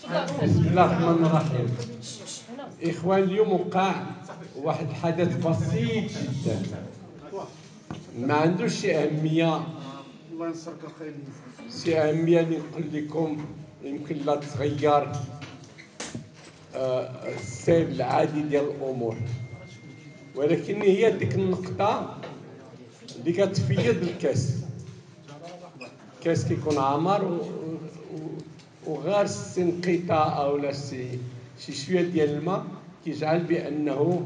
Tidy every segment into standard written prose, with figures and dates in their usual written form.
بسم الله الرحمن الرحيم. إخوان، اليوم وقع واحد الحدث بسيط جدا ما عندوش شي أهمية. الله ينصرك الخير. شي أهمية اللي نقول لكم يمكن لا تغير السير العادي ديال الأمور، ولكن هي ديك النقطة اللي كتفيض الكاس. الكاس كيكون عامر وغير سي انقطاع أو شي شوية ديال الماء كيجعل بأنه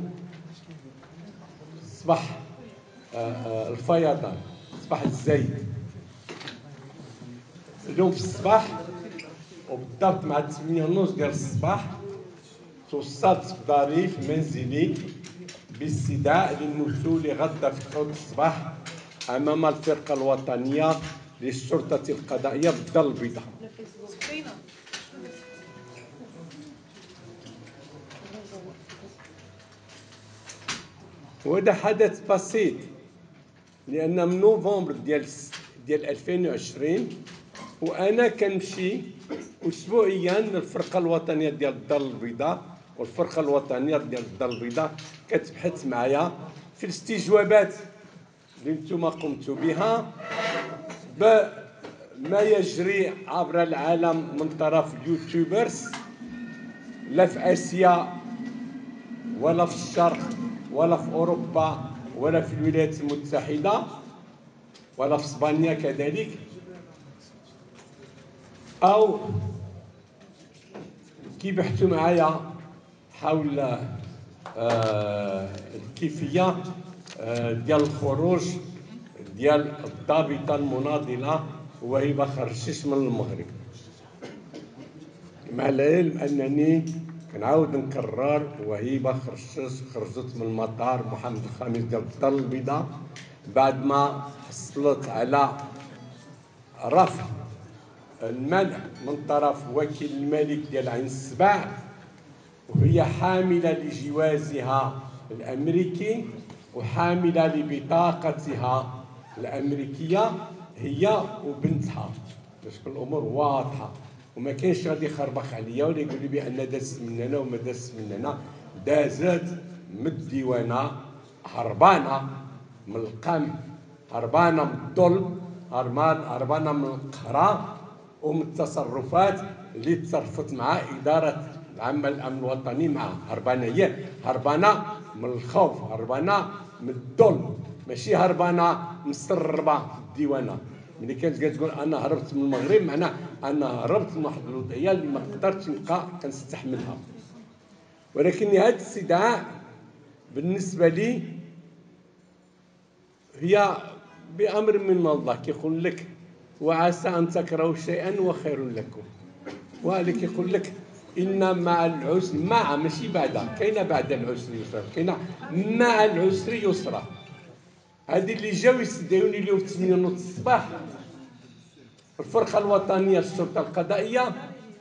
صبح الفيضان، صبح الزيت. اليوم في الصباح وبالضبط مع 8:30 ديال الصباح توصلت في داري في منزلي باستدعاء للنزول غدا في 9 الصباح أمام الفرقة الوطنية للشرطة القضائية بالدار البيضاء. وهذا حدث بسيط، لأن من نوفمبر ديال 2020 وأنا كنمشي أسبوعيا للفرقة الوطنية ديال الدار البيضاء، والفرقة الوطنية ديال الدار البيضاء كتبحث معايا في الاستجوابات اللي نتوما قمتوا بها بما يجري عبر العالم من طرف اليوتيوبرز، لا في آسيا ولا في الشرق ولا في أوروبا ولا في الولايات المتحدة ولا في اسبانيا كذلك، أو كيبحثوا معايا حول الكيفية ديال الخروج ديال الضابطة المناضلة وهبة خرشش من المغرب، مع العلم أنني كنعاود نكرر وهبة خرشش خرجت من المطار محمد الخامس ديال الدار البيضاء بعد ما حصلت على رفض المنع من طرف وكيل الملك ديال عين السبع، وهي حاملة لجوازها الأمريكي وحاملة لبطاقتها الأمريكية هي وبنتها، باش تكون الأمور واضحة وما كاينش غادي يخربق عليا ولا يقول لي بأن دازت من هنا وما دازت من هنا. دازت من الديوانة، هربانة من القمع، هربانة من الظلم، هربانة من القهرة ومن التصرفات اللي تصرفت مع إدارة العامة الأمن الوطني معها. هربانة من الخوف، هربانة من الظلم، ماشي هربانة مسربة في الديوانة. ملي كانت كتقول أنا هربت من المغرب معناه أنا هربت من واحد الوضعية اللي ما قدرتش نبقى كنستحملها. ولكن هذا الاستدعاء بالنسبة لي هي بأمر من الله، كيقول لك وعسى أن تكرهوا شيئا وخير لكم، وهذا كيقول لك إن مع العسر، مع ماشي بعد، كاينه بعد العسر يسرا، كاينه مع العسر يسرا. هذه اللي جاو يستدعوني اليوم في 8:30 الصباح الفرقة الوطنية الشرطة القضائية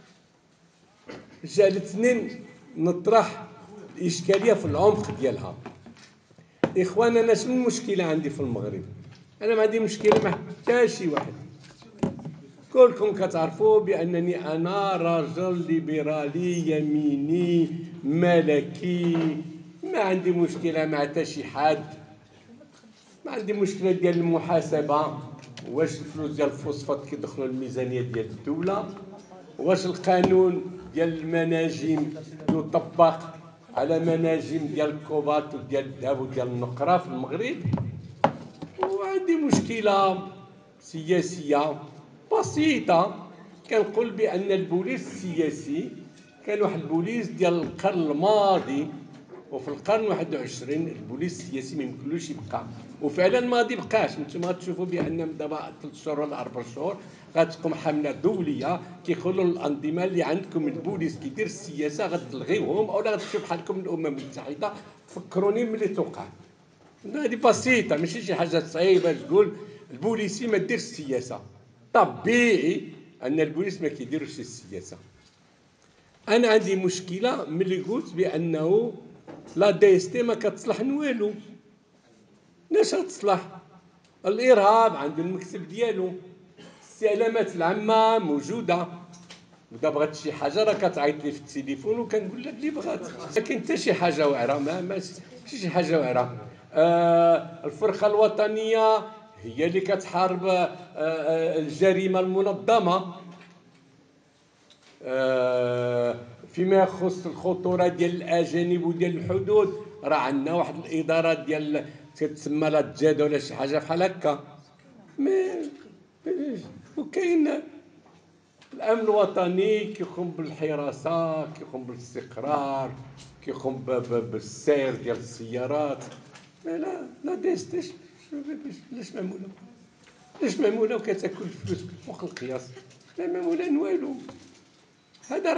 جعلتني نطرح الإشكالية في العمق ديالها. إخوان، أنا شنو المشكلة عندي في المغرب؟ أنا ما عندي مشكلة مع حتى شي واحد، كلكم كتعرفوا بأنني أنا رجل ليبرالي يميني ملكي، ما عندي مشكلة مع حتى شي حد، ما عندي مشكلة ديال المحاسبة، واش الفلوس ديال الفوسفات كيدخلوا الميزانية ديال الدولة، واش القانون ديال المناجم يطبق على مناجم ديال الكوبالت وديال الذهب وديال النقرة في المغرب. وعندي مشكلة سياسية بسيطة، كنقول بأن البوليس السياسي كان واحد البوليس ديال القرن الماضي، وفي القرن 21 البوليس السياسي ما يمكنلوش يبقى، وفعلا ما غادي يبقاش. نتوما غتشوفوا بأن دابا 3 شهور ولا 4 شهور غتقوم حملة دولية كيقولوا للأنظمة اللي عندكم البوليس كيدير السياسة غتلغيوهم أو غتمشيو بحالكم الأمم المتحدة. فكروني ملي توقع. هذه بسيطة، ماشي شي حاجة صعيبة تقول البوليسي ما ديرش السياسة. طبيعي أن البوليس ما كيديروش السياسة. أنا عندي مشكلة ملي قلت بأنه لا دي اس تي ما كتصلح والو. علاش غتصلح؟ الإرهاب عنده المكتب ديالو، السلامات العامة موجودة، ودا بغات شي حاجه راه كتعيط لي في التليفون وكنقول لها اللي بغات، ما كاين حتى شي حاجه واعره، ماشي شي حاجه واعره. الفرقه الوطنيه هي اللي كتحارب الجريمه المنظمه فيما يخص الخطوره ديال الاجانب وديال الحدود. راه عندنا واحد الاداره ديال تتسمى لا تجاد ولا شي حاجه بحال هكا. وكاين الامن الوطني كيقوم بالحراسه، كيقوم بالاستقرار، كيقوم بالسير ديال السيارات. لا ديستيش علاش معموله؟ علاش معموله وكتاكل الفلوس فوق القياس؟ لا معموله والو. هذا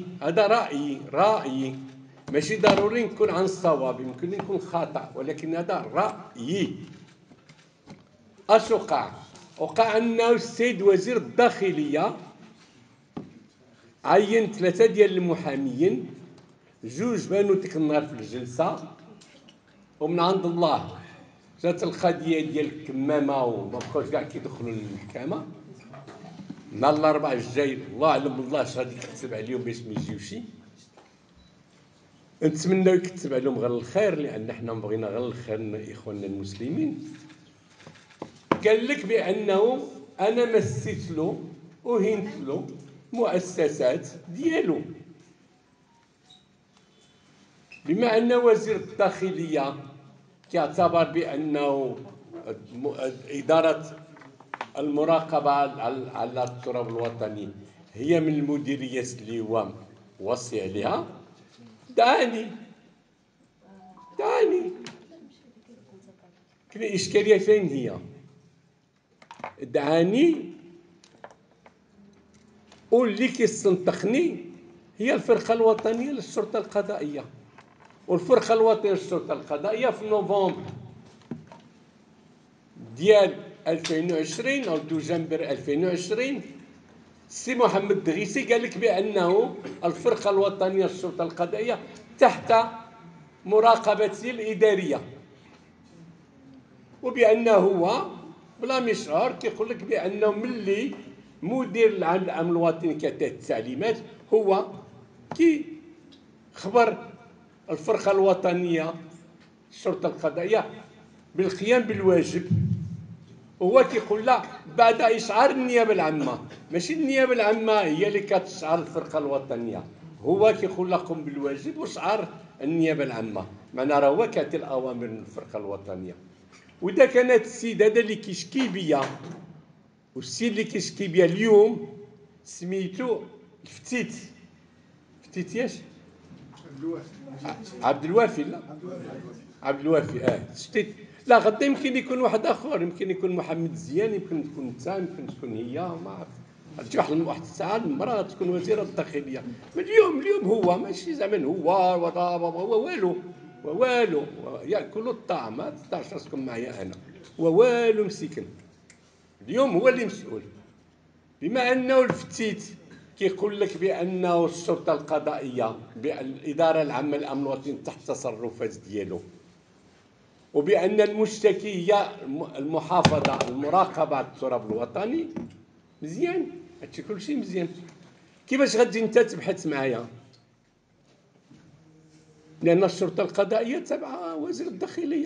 رأيي ماشي ضروري نكون عن الصواب، يمكن نكون خطأ، ولكن هذا رأيي. اش وقع أنه السيد وزير الداخلية عين 3 ديال المحاميين، 2 بانوا ديك النهار في الجلسة، ومن عند الله جات القضية ديال الكمامة وما بقاوش كاع كيدخلوا للمحكمة. نهار الأربعاء الجاي الله أعلم بالله اش غادي يكتب عليهم باش ما يجيوش. نتمنى يكتب عليهم غير الخير، لان حنا بغينا غير الخير اخواننا المسلمين. قال لك بانه انا مسيت له وهنت له مؤسسات ديالو، بما ان وزير الداخليه كيعتبر بانه اداره المراقبه على التراب الوطني هي من المديريات اللي هو وصي عليها. دعني كاين إشكالية فين هي؟ دعاني واللي كيستنطقني هي الفرقة الوطنية للشرطة القضائية. والفرقة الوطنية للشرطة القضائية في نوفمبر ديال 2020 أو دجنبر 2020 السي محمد دغيسي قال لك بأنه الفرقة الوطنية للشرطة القضائية تحت مراقبته الإدارية، وبأنه هو بلا مشعار كيقول لك بأنه ملي مدير العام الأمن الوطني كتعطيه التعليمات هو كي خبر الفرقة الوطنية الشرطة القضائية بالقيام بالواجب. هو كيقول لا بعد إشعار النيابة العامة، ماشي النيابة العامة هي اللي كتشعر الفرقة الوطنية، هو كيقول لا قم بالواجب وشعار النيابة العامة. معناه راه هو كيعطي الأوامر للفرقة الوطنية. وإذا كانت السيد هذا اللي كيشكي بيا، والسيد اللي كيشكي بيا اليوم سميتو الفتيت ياش عبد الوافي، لا عبد الوافي شتيت. لا غدا يمكن يكون واحد اخر، يمكن يكون محمد زيان، يمكن تكون انت، يمكن تكون هي، ما عرفت. تجي واحد الساعه المراه تكون وزيره الداخليه. اليوم هو ماشي زعما هو والو ياكل الطعام. ما تطلعش راسكم معايا انا والو مسكن. اليوم هو اللي مسؤول، بما انه الفتيت كيقول لك بانه الشرطه القضائيه الاداره العامه للامن الوطني تحت التصرفات ديالو، وبان المشتكي هي المحافظه المراقبه على التراب الوطني. مزيان، هادشي كلشي مزيان. كيفاش غادي انت تبحث معايا؟ لان الشرطه القضائيه تبع وزير الداخليه.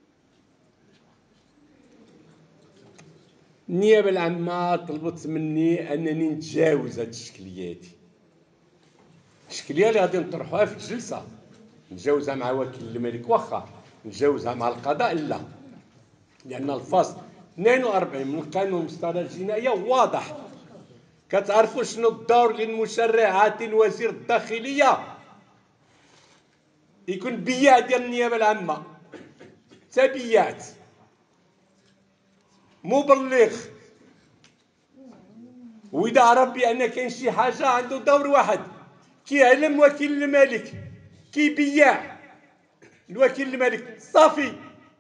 النيابه العامه طلبت مني انني نتجاوز هاد الشكليه هادي. الشكليه اللي غادي نطرحوها في الجلسه نتجاوزها مع وكيل الملك، واخا نتجاوزها مع القضاء لا، لان الفصل 42 من قانون المسطره الجنائيه واضح. كتعرفوا شنو الدور للمشرعات وزير الداخليه؟ يكون بياع ديال النيابه العامه، تبيعت مبلغ، واذا عرف بان كاين شي حاجه عنده دور واحد، كيعلم وكيل الملك كيبيع الوكيل الملك صافي.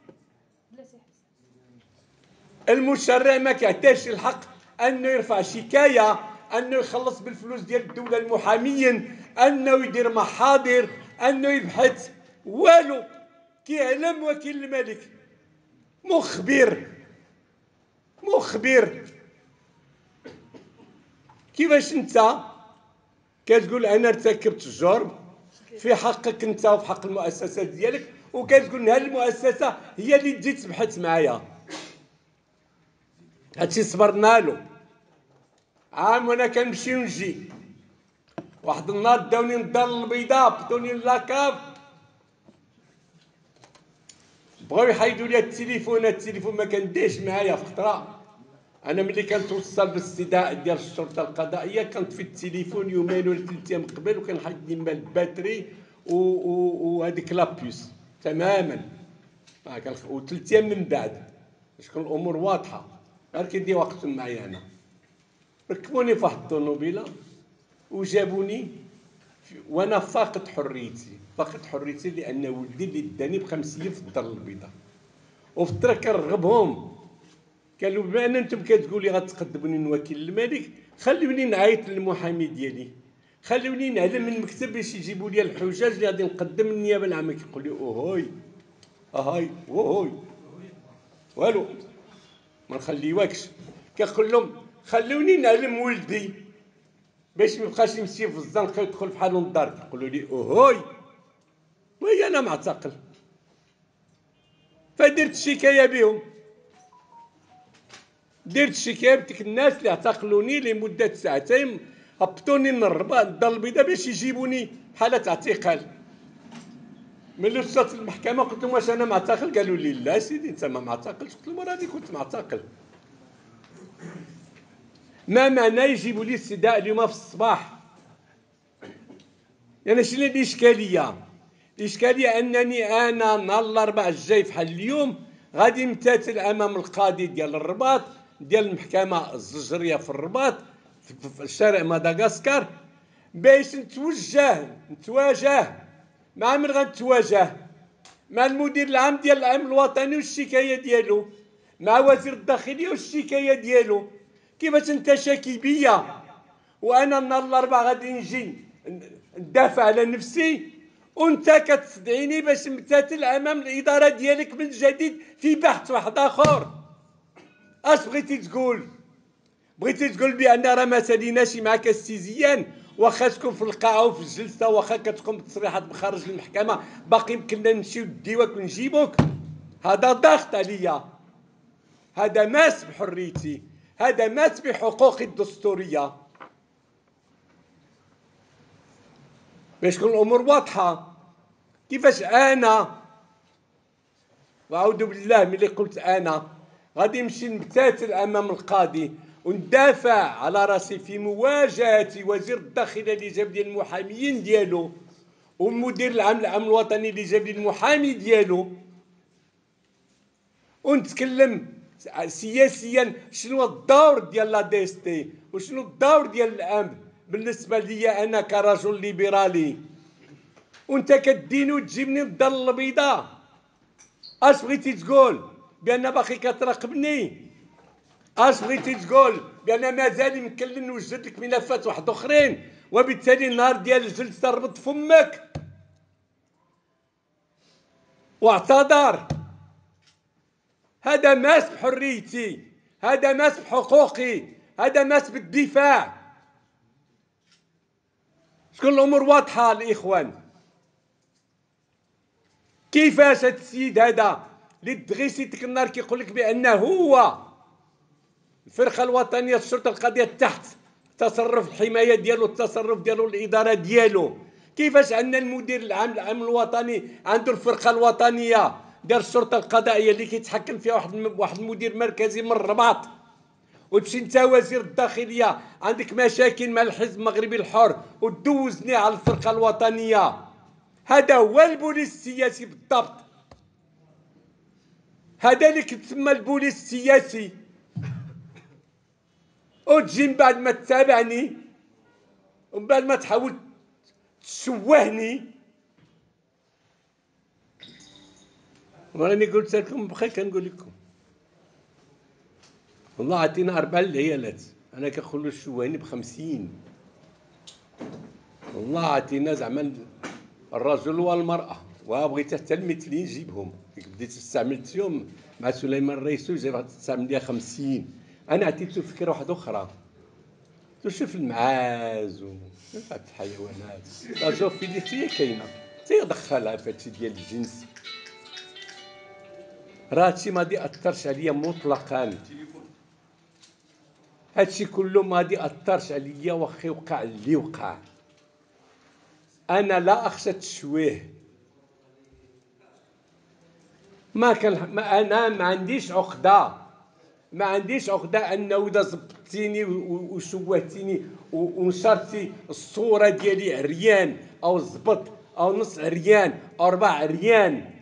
المشرع ما كيعطيش الحق انه يرفع شكايه، انه يخلص بالفلوس ديال الدوله المحاميين، انه يدير محاضر، انه يبحث، والو. كيعلم وكيل الملك مخبر. كيفاش انت كتقول انا ارتكبت الجرم في حقك انت وفي حق المؤسسه ديالك، وكتقول هذه المؤسسه هي اللي تجي تبحث معايا. هادشي صبرنا له عام وانا كنمشي ونجي. واحد النهار داوني للدار البيضاء، بدوني لاكاف، بغاو يحيدوا لي التليفون ما كنديش معايا في خطره. انا ملي كنتوصل بالاستدعاء ديال الشرطه القضائيه كنطفي التليفون يومين ولا 3 ايام قبل، وكنحيد لي الباتري وهذيك لابيوس تماما. و3 ايام من بعد باش تكون الامور واضحه. غير كيدي وقتهم معايا انا. ركبوني في واحد الطوموبيله وجابوني وانا فاقد حريتي لان ولدي اللي داني ب5 ايام في الدار البيضاء. وفي الطريق كنرغبهم، قالوا بما ان انتم كتقولي غتقدموني نوكل الملك، خلوني نعيط للمحامي ديالي، خلوني نعلم من المكتب باش يجيبوا لي الحجاج اللي غادي نقدم النيابه العامه. كيقول لي اوهوي اهاي وهوي والو ما نخليوكش. كنقول لهم خلوني نعلم ولدي باش ما يبقاش يمشي في الزنقه ويدخل بحالو للدار. كيقولوا لي اوهوي وهي انا معتقل. فدرت شكايه بهم، درت شكايه بديك الناس اللي اعتقلوني لمده 2 ساعات، هبطوني من الرباط الدار البيضاء باش يجيبوني حاله اعتقال. ملي وصلت المحكمه قلت لهم واش انا معتقل؟ قالوا لي لا سيدي انت ما معتقلش. قلت لهم راني كنت معتقل. ما معنى يجيبوا لي استدعاء اليوم في الصباح؟ يعني شنو الاشكاليه؟ الاشكاليه انني انا نهار الاربعاء الجاي بحال اليوم غادي نمتثل امام القاضي ديال الرباط ديال المحكمه الزجريه في الرباط في شارع مدغشقر باش نتواجه مع من غنتواجه؟ مع المدير العام ديال الامن الوطني والشكايه ديالو، مع وزير الداخليه والشكايه ديالو. كيفاش انت شاكي بيا وانا نهار الاربعاء غادي نجي ندافع على نفسي وانت كتستدعيني باش نمتثل امام الاداره ديالك من جديد في بحث واحد اخر؟ اش بغيتي تقول؟ بغيتي تقول بان راه ما ساليناش معاك السيزيان، واخا تكون في القاعه وفي الجلسه، واخا كتقوم بتصريحات بخارج المحكمه، باقي يمكننا نمشيو نديوك ونجيبوك؟ هذا ضغط عليا، هذا ماس بحريتي، هذا ماس بحقوقي الدستوريه. باش تكون الامور واضحه، كيفاش انا واعوذ بالله ملي قلت انا غادي نمشي نمتثل امام القاضي وندافع على راسي في مواجهه وزير الداخليه اللي جاب لي المحاميين ديالو والمدير العام للامن الوطني اللي جاب لي المحامي ديالو، ونتكلم سياسيا شنو الدور ديال لا دي اس تي وشنو الدور ديال الامن بالنسبه ليا انا كرجل ليبرالي، وانت كديني وتجيبني للدار البيضاء. اش بغيتي تقول؟ بان باقي كتراقبني؟ اش بغيتي تقول؟ بان مازال يمكن لي نوجد لك ملفات واحد اخرين وبالتالي النهار ديال الجلسه ربط فمك واعتذر؟ هذا ماس بحريتي، هذا ماس بحقوقي، هذا ماس بالدفاع. شكون الامور واضحه الاخوان؟ كيفاش هذا السيد هذا اللي دغيسي ديك النهار كيقول لك بانه هو الفرقه الوطنيه الشرطه القضائيه تحت تصرف الحمايه ديالو، التصرف ديالو الاداره ديالو، كيفاش عندنا المدير العام للامن الوطني عنده الفرقه الوطنيه ديال الشرطه القضائيه اللي كيتحكم فيها واحد المدير مركزي من الرباط، وتمشي انت وزير الداخليه عندك مشاكل مع الحزب المغربي الحر وتدوزني على الفرقه الوطنيه؟ هذا هو البوليس السياسي بالضبط، هذا اللي كتسمى البوليس السياسي. وتجي من بعد ما تتابعني ومن بعد ما تحاول تشوهني. وراني قلت لكم بخير كنقول لكم والله عطينا 4 العيالات، انا كنقول له الشوهني ب50. والله عطينا زعما الرجل والمراه، وبغيت حتى المثليين نجيبهم. بديت استعملتهم مع سليمان الرئيسي جاب تستعمل ليا 50. انا عطيته فكره واحده اخرى، تشوف المعاز وفات الحيوانات. لا زوفيلي كاينه تيدخلها في هادشي ديال الجنس. راه هادشي ما يأثرش عليا مطلقا، هادشي كله ما يأثرش عليا واخا يوقع اللي وقع. انا لا اخشى التشويه، انا ما عنديش عقده، ما عنديش عقده انه اذا زبطتيني وشوهتيني ونشرتي الصوره ديالي عريان او زبط او نص عريان او 4 عريان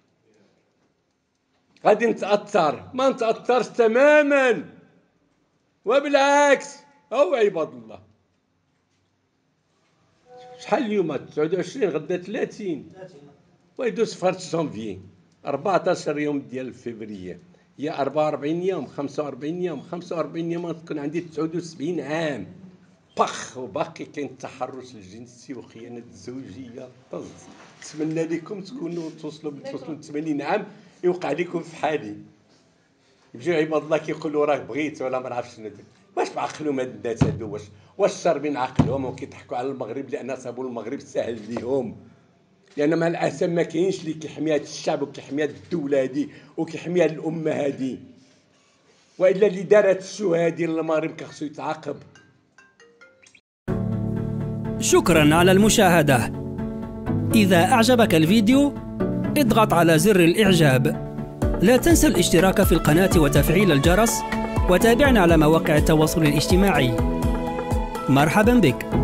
غادي نتاثر. ما نتاثرش تماما، وبالعكس. او عباد الله، شحال اليوم 29 غدا 30 ويدوز فرد جانفي 14 يوم ديال فبراير، يا 44 يوم 45 يوم 45 يوم تكون عندي 79 عام بخ، وباقي كاين التحرش الجنسي وخيانة الزوجية. نتمنى لكم تكونوا توصلوا 80 عام يوقع لكم في حالي. يجيو عباد الله كيقولوا راك بغيت ولا ما نعرفش شنو. واش بعقلهم هاد الناس هادو؟ واش شاربين عقلهم وكيضحكوا على المغرب لان صابوا المغرب سهل ليهم؟ لان مع الاسف ما كاينش اللي كيحمي هاد الشعب وكيحمي هاد الدوله هادي وكيحمي هاد الامه هادي، والا اللي دار هاد الشو هادي المغرب كخصو يتعاقب. شكرا على المشاهدة. إذا أعجبك الفيديو اضغط على زر الإعجاب. لا تنسى الاشتراك في القناة وتفعيل الجرس، وتابعنا على مواقع التواصل الاجتماعي. مرحبا بك.